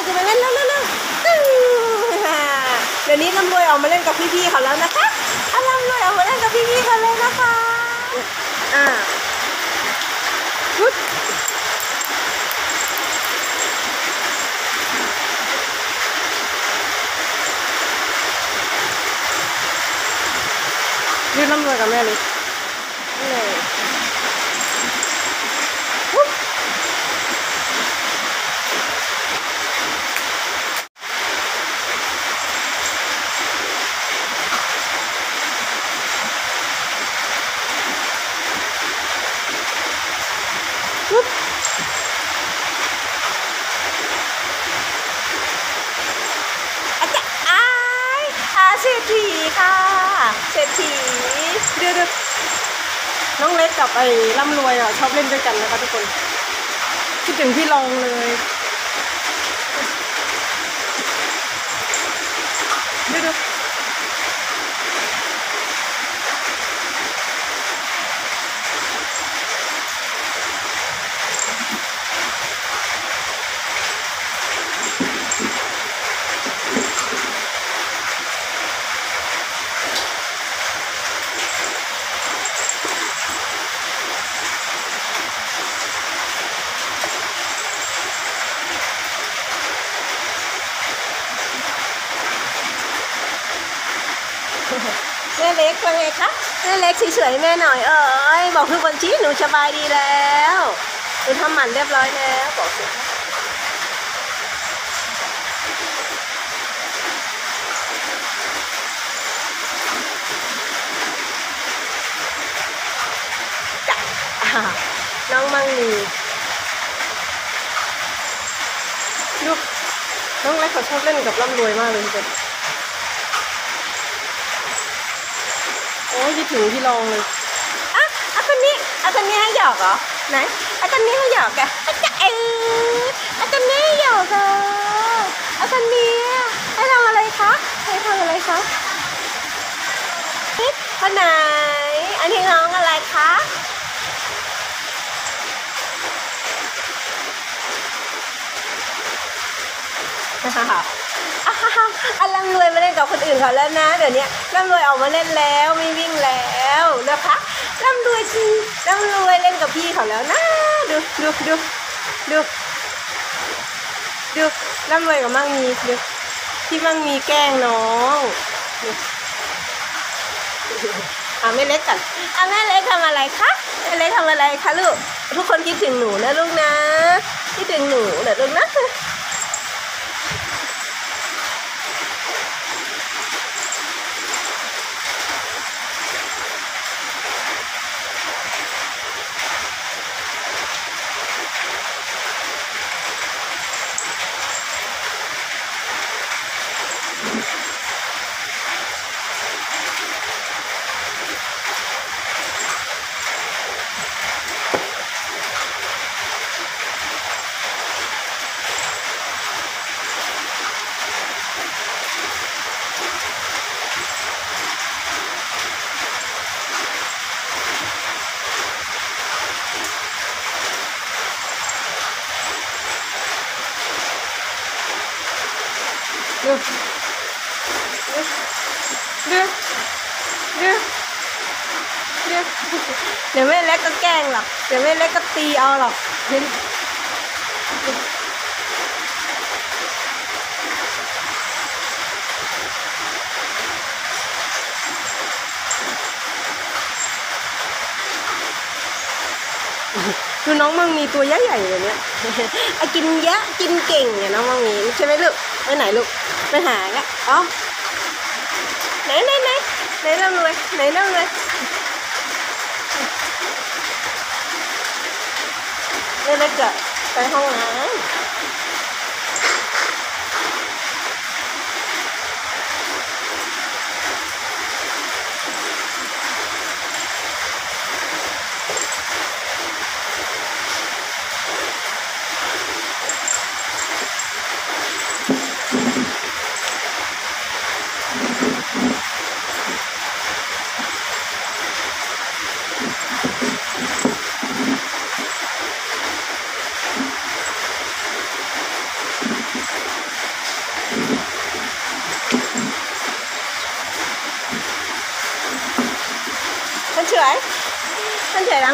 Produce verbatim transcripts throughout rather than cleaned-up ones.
จะมาเล่นแล้วเร็วๆเดี๋ยวนี้ร่ำรวยออกมาเล่นกับพี่ๆเขาแล้วนะคะอ่ะร่ำรวยออกมาเล่นกับพี่ๆเขาเลยนะคะอ่าชุดยืนร่ำรวยกับแม่เลยเลยอาจารย์อ้ายอาเศรษฐีค่ะเศรษฐีเดี๋ยวน้องเล็กกับไอ้ร่ำรวยอ่ะชอบเล่นด้วยกันนะคะทุกคนคิดถึงพี่ลองเลยเดี๋ยวแม่เล็กว่าไงคะแม่เล็กเฉยๆแม่หน่อยเอ้ยบอกทุกคนชี้หนูสบายดีแล้วหนูทำหมันเรียบร้อยแล้วบอกสิจ้ะน้องมังมีลูกน้องเล็กเขาชอบเล่นกับร่ำรวยมากเลยจ้ะโอ้ยคิดถึงพี่ลองเลยอ่ะอ่ะคนนี้อ่ะคนนี้ให้หยอกเหรอไหนอ่ะคนนี้ให้หยอกแกอ่ะจะเอออ่ะคนนี้ให้หยอกเหรออ่ะคนนี้ให้ทำอะไรคะให้ทำอะไรคะคนไหนอันนี้น้องอะไรคะอ่ะร่ำรวยมาเล่นกับคนอื่นเขาแล้วนะเดี๋ยวนี้ร่ำรวยออกมาเล่นแล้วไม่วิ่งแล้วนะคะร่ำรวยจริงร่ำรวยเล่นกับพี่เขาแล้วนะดูดูดูดูดูร่ำรวยกับมั่งมีดูพี่มั่งมีแกล้งน้องดูอ่ะแม่เล็กกันอ่ะแม่เล็กทำอะไรคะแม่เล็กทำอะไรคะลูกทุกคนคิดถึงหนูนะลูกนะคิดถึงหนูเดี๋ยวลูกนะดูดูดูดูเดี๋ยวแม่เล็กก็แกล้งหรอกเดี๋ยวแม่เล็กก็ตีเอาหรอกเห็นคือน้องมังมีตัวใหญ่ๆเลยเนี่ยไอ้กินเยอะกินเก่งเนี่ยน้องมังมีใช่ไหมลูกไปไหนลูกไปหาเนี่ยอ๋อไหนไหนไหนไหนร่ำรวยไหนร่ำรวยเล็กๆจะไปห้องน้ำ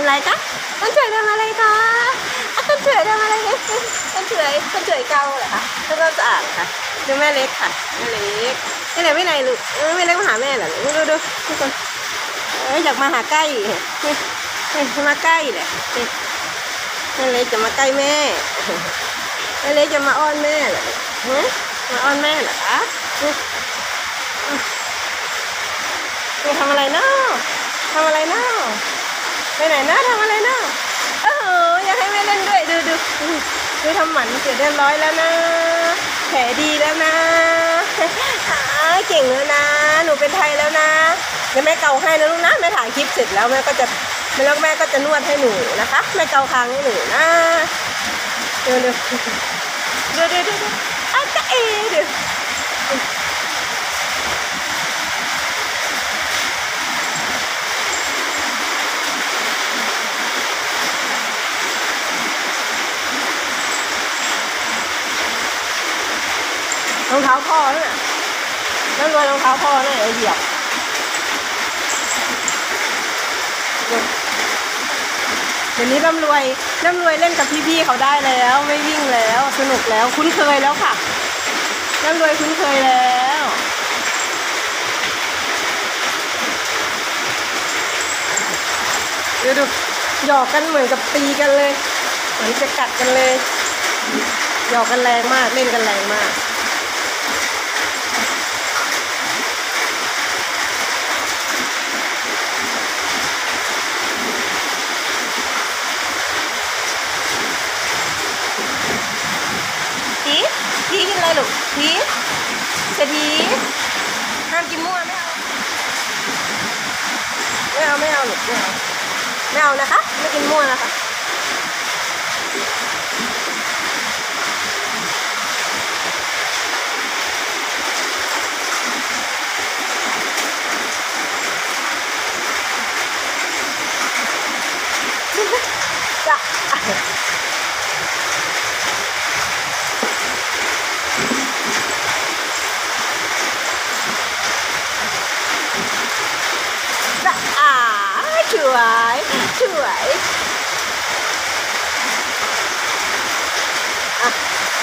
อะไรคะคนสวยทำอะไรคะคนสวยทำอะไรคนสวยคนสวยเกาเหรอคะทำความสะอาดค่ะดูแม่เล็กค่ะแม่เล็กแม่เล็กไม่ไหนลูกเออแม่เล็กมาหาแม่เหรอดูดูดูทุกคนเอออยากมาหาใกล้นี่นี่มาใกล้เลยแม่เล็กจะมาใกล้แม่แม่เล็กจะมาอ้อนแม่เหรอมาอ้อนแม่เหรอคะนี่ทำอะไรเนาะทำอะไรเนาะไปไหนนะทำอะไรเนาะโอ้โหอยากให้แม่เล่นด้วยดูดูดูทำหมันเสร็จเรียบร้อยแล้วนะแผลดีแล้วนะเก่งแล้วนะหนูเป็นไทยแล้วนะเดี๋ยวแม่เกาให้นะลูกนะแม่ถ่ายคลิปเสร็จแล้วแม่ก็จะแล้วแม่ก็จะนวดให้หนูนะคะแม่เกาคางให้หนูนะดูดูดูดูดูอ่ะจะเอดูรองเท้าพ่อน่ะนั่นรอยรองเท้าพ่อน่ะเหยียบเดี๋ยวนี้ร่ำรวยร่ำรวยเล่นกับพี่ๆเขาได้แล้วไม่วิ่งแล้วสนุกแล้วคุ้นเคยแล้วค่ะร่ำรวยคุ้นเคยแล้วดูดูหยอกกันเหมือนกับตีกันเลยเหมือนจะกัดกันเลยหยอกกันแรงมากเล่นกันแรงมากพีพีกินอะไรลูกพีเศรษฐีห้ามกินมั่วไม่เอาไม่เอาไม่เอาลูกไม่เอาไม่เอานะคะไม่กินมั่วนะคะจ้ะอ่าสวยสวยอ่ะ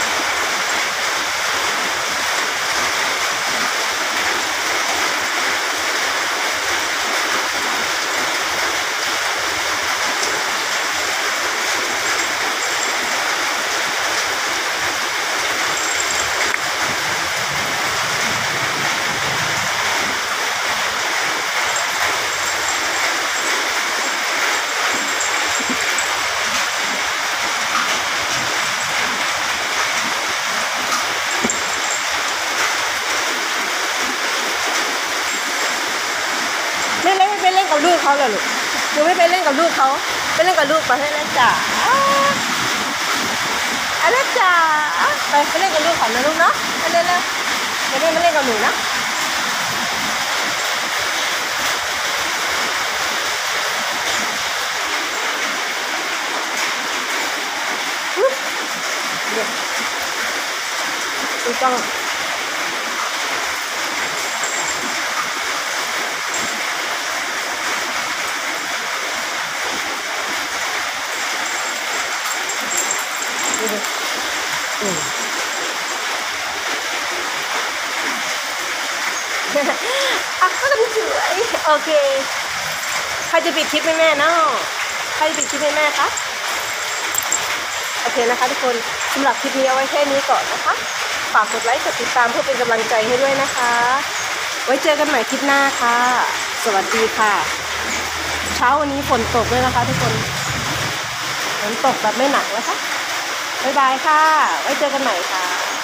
ไม่เล่นไม่ไปเล่นกับลูกเขาเหรอลูกหนูไม่ไปเล่นกับลูกเขาไปเล่นกับลูกไปให้เล่นจ๋าอะไรจ๋าไปไปเล่นกับลูกเขานะลูกเนาะไปเล่นเลยไปเล่นมาเล่นกับหนูนะดูต้องอืมอ่ะก็ต้องสวยโอเคใครจะปิดคลิปให้แม่เนาะใครจะปิดคลิปให้แม่คะโอเคนะคะทุกคนสำหรับคลิปนี้เอาไว้แค่นี้ก่อนนะคะฝากกดไลค์กดติดตามเพื่อเป็นกำลังใจให้ด้วยนะคะไว้เจอกันใหม่คลิปหน้าค่ะสวัสดีค่ะเช้าวันนี้ฝนตกด้วยนะคะทุกคนฝนตกแบบไม่หนักนะคะบ๊ายบายค่ะไว้เจอกันใหม่ค่ะ